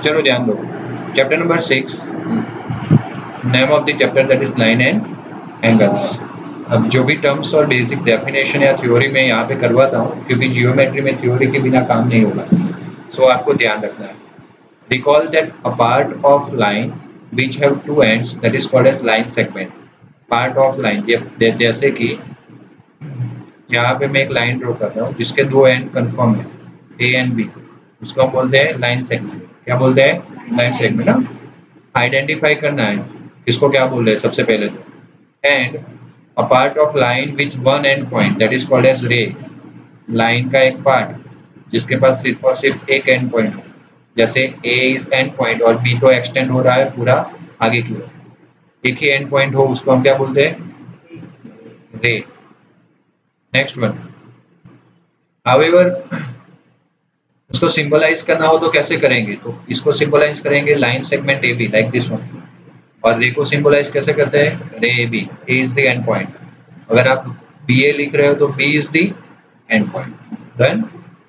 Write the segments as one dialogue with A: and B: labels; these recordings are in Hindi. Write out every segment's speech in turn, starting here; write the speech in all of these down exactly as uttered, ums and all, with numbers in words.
A: चलो ध्यान दो, chapter number six, name of the chapter that is line and angles. अब जो भी टर्म्स और बेसिक डेफिनेशन या थ्योरी में यहाँ पे करवाता हूँ, क्योंकि जियोमेट्री में थ्योरी के बिना काम नहीं होगा, सो so आपको ध्यान रखना है। Recall that a part of line which have two ends that is called as line segment. Part of line, जैसे कि यहाँ पे मैं एक लाइन ड्रॉ कर रहा हूँ जिसके दो एंड कंफर्म है, ए एंड बी, उसको हम बोलते हैं लाइन सेगमेंट। क्या बोलते हैं? लाइन सेगमेंट ना। आइडेंटिफाई करना है इसको क्या बोल रहे हैं सबसे पहले तो, and a part of line which one end point that is called as ray. Line का एक पार्ट जिसके पास सिर्फ और सिर्फ एक एंड पॉइंट हो, जैसे ए इज एंड पॉइंट और बी तो एक्सटेंड हो रहा है पूरा आगे की ओर, एक ही एंड पॉइंट हो, उसको हम क्या बोलते हैं? रे। नेक्स्ट वन, हाउएवर उसको सिंबलाइज करना हो तो कैसे करेंगे? तो इसको सिंबलाइज करेंगे line segment A B like this one, और रे को सिंबलाइज कैसे करते हैं? Ray A B, A is the end point. अगर आप बी ए लिख रहे हो तो B is the end point. Then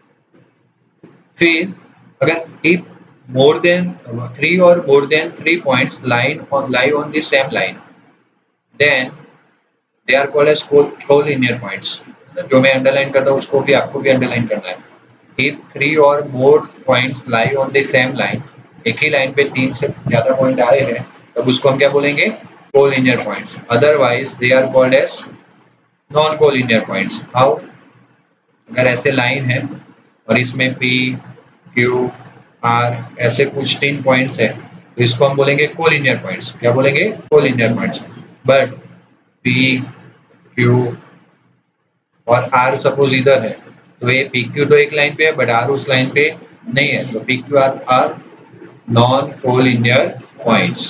A: फिर अगर इफ मोर देन थ्री और more than three points line on lie on the same line, then they are called as collinear points. जो मैं अंडरलाइन करता हूँ उसको भी आपको भी अंडरलाइन करना है। इफ थ्री और more points lie on the same line, एक ही लाइन पे तीन से ज्यादा पॉइंट आए हैं, तब उसको हम क्या बोलेंगे? Collinear points. Otherwise they are called as non collinear points. How? अगर ऐसे लाइन है और इसमें पी क्यू आर ऐसे कुछ तीन पॉइंट्स है, तो इसको हम बोलेंगे कोलिनियर पॉइंट्स। क्या बोलेंगे? Collinear points. But P Q और आर सपोज इधर है, तो ये पी क्यू तो एक लाइन पे है बट आर उस लाइन पे नहीं है, तो P Q R are non collinear points.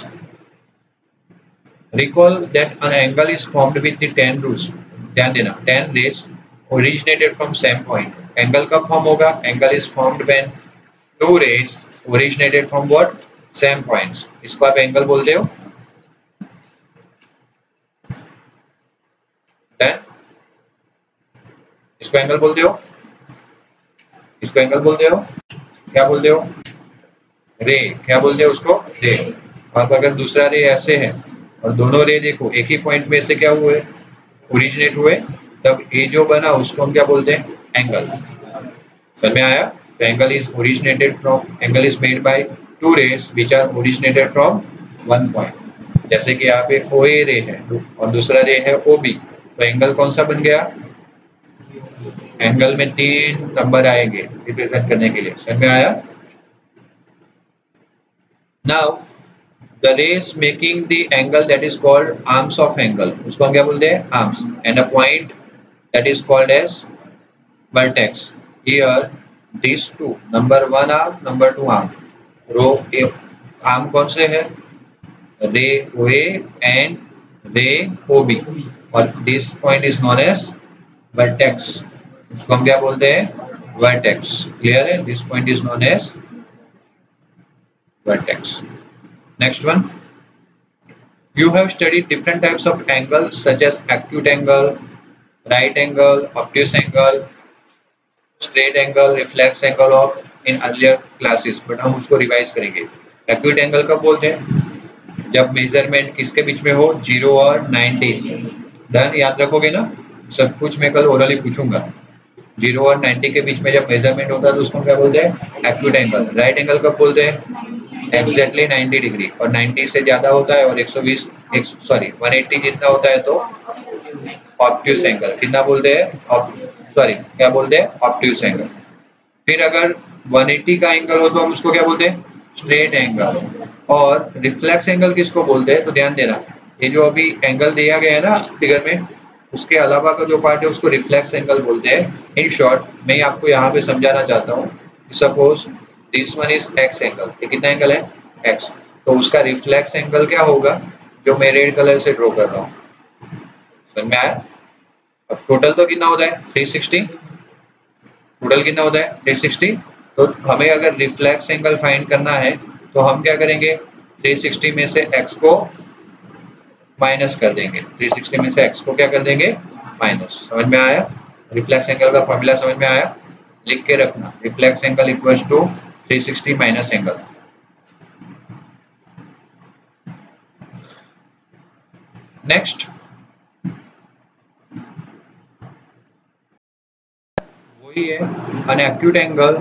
A: Recall that an angle is formed with the ten rays. ध्यान देना, ten rays originated from same point. Angle कब form होगा? Angle is formed when two rays originated from what? Same points. इसको आप angle बोलते हो। Then इसको angle बोलते हो, इसको angle बोलते हो, क्या बोलते हो? रे। क्या बोलते हो उसको? रे। अब अगर दूसरा रे ऐसे है और दोनों रे देखो एक ही पॉइंट में से क्या हुए? ओरिजिनेट हुए, तब ए जो बना उसको हम क्या बोलते हैं? एंगल। समझ में आया? Angle is originated from, angle is made by two rays which are originated from one point. जैसे कि यहाँ पे ओ ए रे है और दूसरा रे है ओ बी, तो एंगल कौन सा बन गया? एंगल में तीन नंबर आएंगे रिप्रेजेंट करने के लिए। समझ में आया? Now the rays making the angle that is called arms of angle, उसको हम क्या बोलते हैं? arms, and a point that is called as vertex. Here these two, number one arm, number two arm, row A arm कौन से है? Ray O A and ray O B, और this point is known as vertex. उसको हम क्या बोलते हैं? वर्टेक्स। क्लियर है? This point is known as vertex. Next one, you have studied different types of angles such as acute angle, right angle, obtuse angle, straight angle, reflex angle of in earlier classes, but हम उसको रिवाइज करेंगे। acute angle कब बोलते हैं? जब मेजरमेंट किसके बीच में हो? जीरो और नाइन्टी। डन? याद रखोगे ना? सब कुछ मैं कल ओरली पूछूंगा। जीरो और नाइन्टी के बीच में जब मेजरमेंट होता है तो उसको क्या बोलते हैं? Acute angle. राइट एंगल कब बोलते हैं? एग्जैक्टली नाइन्टी डिग्री, और नाइन्टी से ज्यादा होता है और एक सौ बीस सॉरी वन एट्टी जितना होता है तो ऑब्ट्यूस एंगल। कितना बोलते हैं? सॉरी क्या बोलते हैं? Obtuse angle. फिर अगर वन एट्टी का एंगल हो तो हम उसको क्या बोलते हैं? Straight angle. और रिफ्लेक्स एंगल किसको बोलते हैं? तो ध्यान देना, ये जो अभी एंगल दिया गया है ना फिगर में, उसके अलावा का जो पार्ट है उसको रिफ्लेक्स एंगल बोलते हैं। इन शॉर्ट मैं आपको यहाँ पे समझाना चाहता हूँ, suppose this one is X angle, ये कितना एंगल है? एक्स, तो उसका रिफ्लेक्स एंगल क्या होगा जो मैं रेड कलर से ड्रॉ कर रहा हूँ। समझ में आया? अब टोटल तो कितना होता है? Three sixty. टोटल कितना होता है? Three sixty. तो हमें अगर रिफ्लेक्स एंगल फाइंड करना है तो हम क्या करेंगे? थ्री सिक्सटी में से एक्स को माइनस कर देंगे। थ्री सिक्सटी में से एक्स को क्या कर देंगे? माइनस। समझ में आया? रिफ्लेक्स एंगल का फॉर्मूला समझ में आया? लिख के रखना, reflex angle equals to three sixty minus angle. Next वही है an acute angle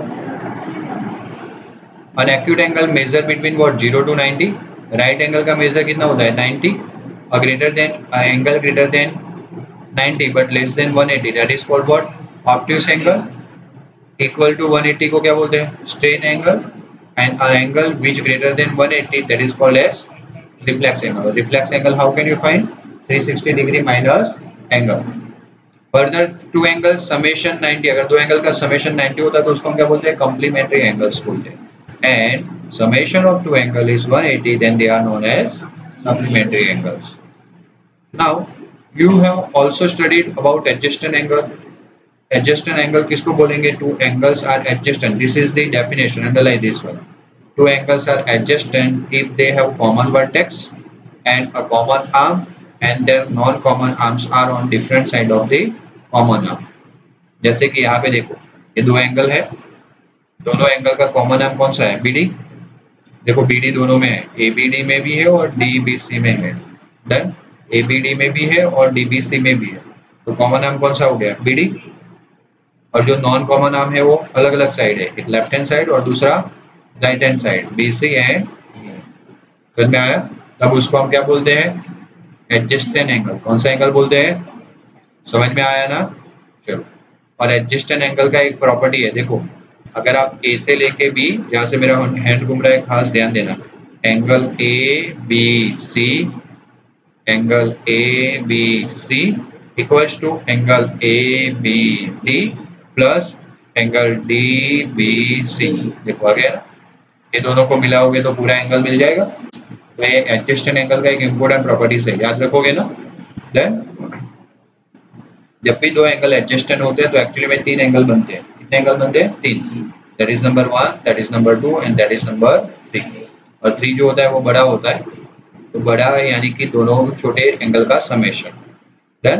A: an acute angle measure between what zero to ninety. Right angle का मेजर कितना होता है ninety, और greater than angle greater than ninety but less than one eighty, that is called what? Obtuse angle. Equal to one eighty को क्या बोलते हैं? Strain angle. And an angle which greater than one eighty, that is called as reflex angle. Reflex angle how can you find? three sixty degree minus angle. Further two angles summation ninety, अगर दो एंगल का summation ninety होता है तो उसको हम क्या बोलते हैं? Complementary angles बोलते हैं. And summation of two angle is one eighty, then they are known as supplementary angles. Now you have also studied about adjacent angle. Adjacent angle किसको बोलेंगे? Two angles are adjacent. This is the definition. Underline this one. Two angles are adjacent if they have common vertex and a common arm, and their non-common arms are on different side of the common arm. जैसे कि यहाँ पे देखो, ये दो एंगल है, दोनों एंगल का कॉमन आर्म कौन सा है? B D. देखो बी डी दोनों में है, ए बी डी में भी है और डी बी सी में है. डन. ए बी डी में भी है और डी बी सी में भी है, तो कॉमन आर्म कौन सा हो गया? B D. और जो नॉन कॉमन आर्म है वो अलग अलग साइड है, एक लेफ्ट हैंड साइड और दूसरा right hand side, B C and. समझ में आया? तब उसको हम क्या बोलते हैं? Adjacent angle. कौन सा एंगल बोलते हैं? समझ में आया ना? चलो. और एडजेस्टेंट एंगल का एक प्रॉपर्टी है, देखो अगर आप ए से लेके बी, जहाँ से मेरा हैंड घूम रहा है खास ध्यान देना, angle A B C, angle A B C equals to angle A B D plus angle D B C. देखो आ गया ना? ये दोनों को मिलाओगे तो पूरा एंगल मिल जाएगा. तो ये एडजेस्टेंट एंगल का एक इम्पोर्टेंट प्रॉपर्टीज है, याद रखोगे ना? देन जब भी दो एंगल एडजेस्टेंट होते हैं तो एक्चुअली में तीन एंगल बनते हैं. कितने एंगल बनते हैं? तीन. That is number one, that is number two and that is number three. और थ्री जो होता है वो बड़ा होता है, तो बड़ा यानी कि दोनों छोटे एंगल का समेशन. डन.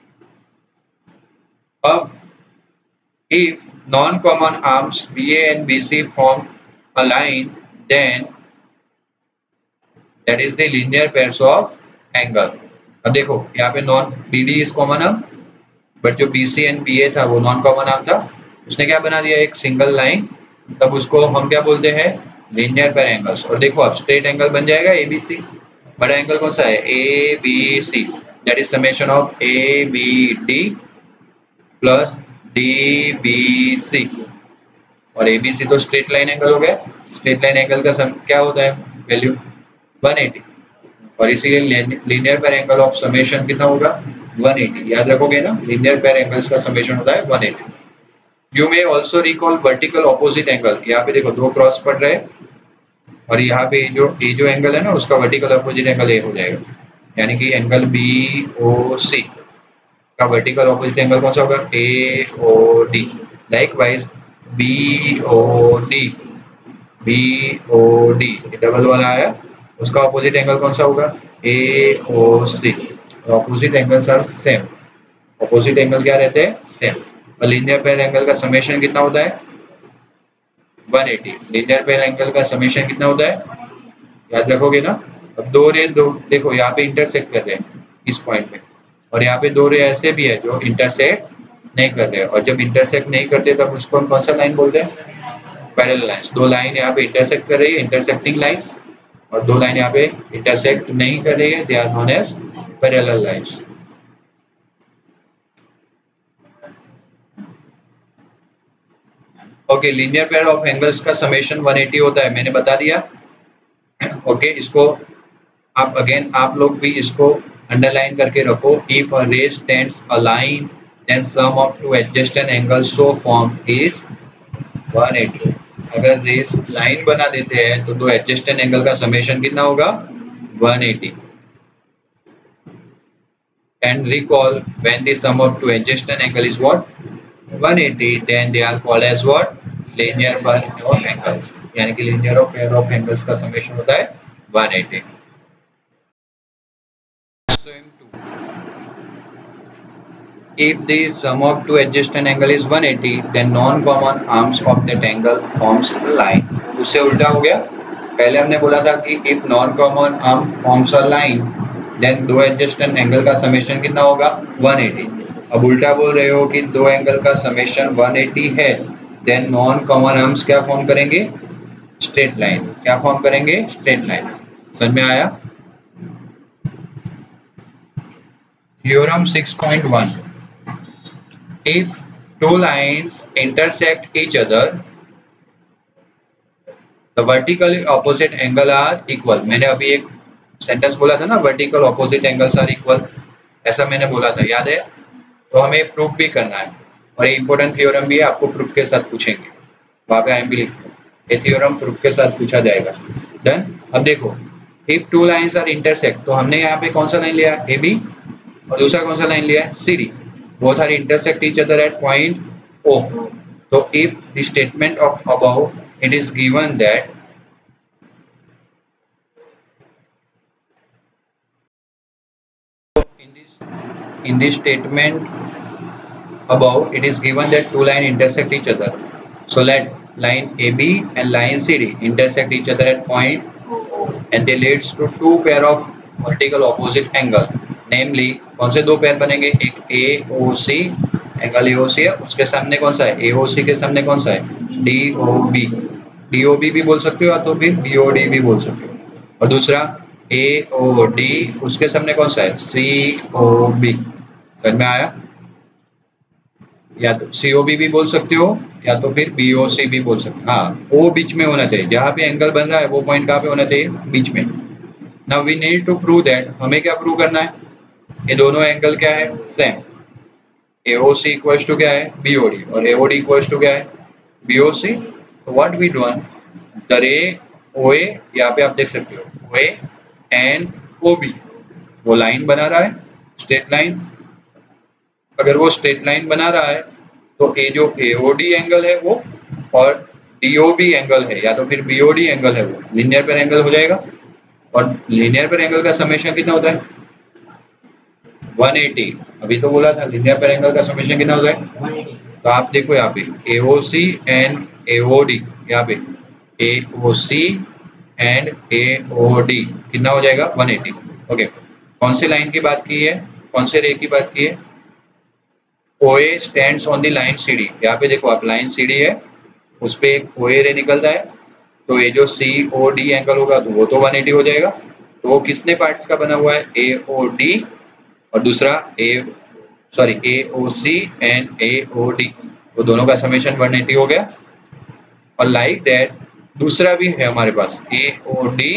A: अब if non-common arms B A and B C form a line, then that is the linear pairs of angle. अब देखो यहाँ पे non B D is common arm, but जो B C and B A था वो नॉन कॉमन आर्म था. उसने क्या बना दिया? एक सिंगल लाइन. तब उसको हम क्या बोलते हैं? Linear pair angles. और देखो अब स्ट्रेट एंगल बन जाएगा A B C. बड़ा एंगल कौन सा है? A B C. That is summation of A B D plus D B C. और A B C तो स्ट्रेट लाइन एंगल हो गया. स्ट्रेट लाइन एंगल का सम क्या होता है? Value one eighty. और इसीलिए linear pair angle of summation कितना होगा? one eighty. याद रखोगे ना? लीनियर पेयर एंगल्स का समेशन होता है one eighty. You may also recall vertical opposite angle. यहाँ पे देखो दो क्रॉस पड़ रहे हैं और यहाँ पे जो ये जो एंगल है ना उसका वर्टिकल ऑपोजिट एंगल ए हो जाएगा, यानी कि एंगल बी ओ सी का वर्टिकल ऑपोजिट एंगल कौन सा होगा? A O D. Likewise B O D, B O D double वाला आया, उसका ऑपोजिट एंगल कौन सा होगा? A O C. Opposite angles are same. Opposite angle क्या रहते हैं? सेम. और लीनियर पेयर एंगल का समेशन कितना होता है? one eighty. Linear pair angle का समेशन कितना होता है? याद रखोगे ना? अब दो रे दो देखो यहाँ पे इंटरसेक्ट कर रहे हैं इस पॉइंट पे, और यहाँ पे दो रे ऐसे भी है जो इंटरसेक्ट नहीं कर रहे, और जब इंटरसेक्ट नहीं करते तब उसको हम कौन सा लाइन बोलते हैं? Parallel lines. दो लाइन यहाँ पे इंटरसेक्ट कर रही है, इंटरसेक्टिंग लाइंस, और दो लाइन यहाँ पे इंटरसेक्ट नहीं कर रही है, they are known as parallel lines. Okay. Linear pair of angles का समेशन one eighty होता है, मैंने बता दिया. ओके okay, इसको आप अगेन आप लोग भी इसको अंडरलाइन करके रखो. If a ray stands a line then sum of two adjacent angles so form is one eighty. अगर रेस लाइन बना देते हैं तो दो एडजेस्टेंट एंगल का समेशन कितना होगा? one eighty. And recall when the sum of two adjacent angle is what? one eighty, then they are called as what? Linear pair of angles. यानी कि linear pair of angles का समेशन होता है one eighty. If the sum of two adjacent angle is one eighty, then non-common arms of that angle forms a line. उससे उल्टा हो गया. पहले हमने बोला था कि if non-common arm forms a line, then दो एडजेसेंट एंगल का समेशन कितना होगा वन एटी। अब उल्टा बोल रहे हो कि दो एंगल का समेशन वन एटी है, देन नॉन कॉमन आर्म्स क्या फॉर्म करेंगे स्ट्रेट लाइन। क्या फॉर्म करेंगे स्ट्रेट लाइन। समझ में आया। Theorem six point one, if two lines intersect each other the vertically opposite angle are equal. मैंने अभी एक सेंटेंस बोला था ना, vertical opposite angles are equal, ऐसा मैंने बोला था, याद है। तो हमें प्रूफ भी करना है और ये इंपॉर्टेंट थ्योरम भी है, आपको प्रूफ के साथ पूछेंगे, वहाँ पे आई एम भी ये थ्योरम प्रूफ के साथ पूछा जाएगा। डन। अब देखो if two lines are intersect, तो हमने यहाँ पे कौन सा लाइन लिया ए बी और दूसरा कौन सा लाइन लिया है C D, both are intersect each other at point O. तो if the statement of above it is given that in this in this statement above it is given that two line intersect each other, so let line A B and line C D intersect each other at point and they leads to two pair of vertical opposite angle, namely कौन से दो पेयर बनेंगे, एक A O C angle A O C है, उसके सामने कौन सा है A O C के सामने कौन सा है D O B, D O B भी बोल सकते हो या तो फिर B O D भी बोल सकते हो, और दूसरा A O D उसके सामने कौन सा है C O B। समझ में आया। या तो C O B भी बोल सकते हो या तो फिर B O C भी बोल सकते हो। हाँ O बीच में होना चाहिए, जहाँ पे एंगल बन रहा है वो पॉइंट कहाँ पे होना चाहिए बीच में। Now we need to prove that, हमें क्या प्रूव करना है, ये दोनों एंगल क्या है same, A O C equal to क्या है B O D और A O D equal to क्या है B O C। तो what we done, the ray O A, यहाँ पे आप देख सकते हो O A and O B वो लाइन बना रहा है स्ट्रेट लाइन। अगर वो स्ट्रेट लाइन बना रहा है तो ये जो A O D एंगल है वो और D O B एंगल है या तो फिर B O D एंगल है वो लीनियर पेयर एंगल हो जाएगा। और लीनियर पेयर एंगल का समेशन कितना होता है वन एटी। अभी तो बोला था लीनियर पेयर एंगल का समेशन कितना होता है, तो आप देखो यहाँ पे A O C and A O D, यहाँ पे A O C and A O D कितना हो जाएगा वन एटी। ओके, कौन सी लाइन की बात की है, कौन से रे की बात की है, O A stands on the line C D। यहाँ पे देखो आप लाइन C D है उस पे एक O A रे निकलता है, तो ये जो C O D एंगल होगा तो वो तो वन एटी हो जाएगा। तो वो कितने पार्ट्स का बना हुआ है A O D और दूसरा A sorry A O C and A O D, वो दोनों का समेशन वन एटी हो गया। और लाइक दैट दूसरा भी है हमारे पास A O D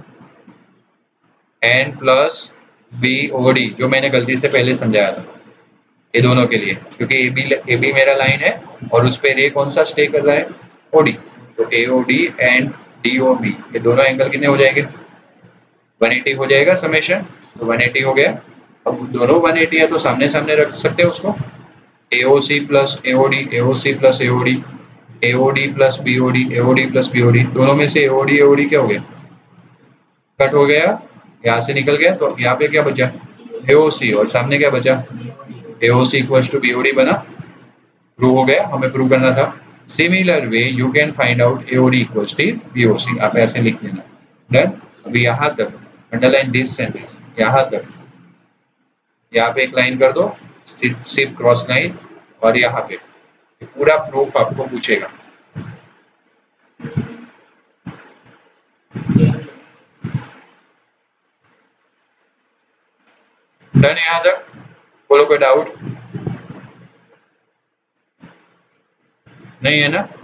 A: and plus B O D, जो मैंने गलती से पहले समझाया था ये दोनों के लिए, क्योंकि ए बी ए बी मेरा लाइन है और उस पे रे कौन सा स्टे कर रहा है O D, तो A O D and D O B ये दोनों एंगल कितने हो जाएंगे वन एटी हो जाएगा समेशन, तो वन एटी हो गया। अब दोनों वन एटी है तो सामने सामने रख सकते हैं उसको, A O C plus A O D, A O C plus A O D, A O D plus B O D, A O D plus B O D, दोनों में से A O D A O D क्या हो गया कट हो गया, यहाँ से निकल गया, तो यहाँ पे क्या बचा A O C और सामने क्या बचा A O C equal to B O D बना, प्रूव हो गया, हमें प्रूव करना था। Similar way you can find out A O D equals to B O C, आप ऐसे लिख देना। डन। अभी यहाँ तक अंडरलाइन दिस सेंटेंस, यहाँ तक, यहाँ पे एक लाइन कर दो सिर्फ सिर्फ क्रॉस लाइन, और यहाँ पे पूरा प्रूफ आपको पूछेगा। डन यहाँ तक, बोलो कोई डाउट नहीं है ना।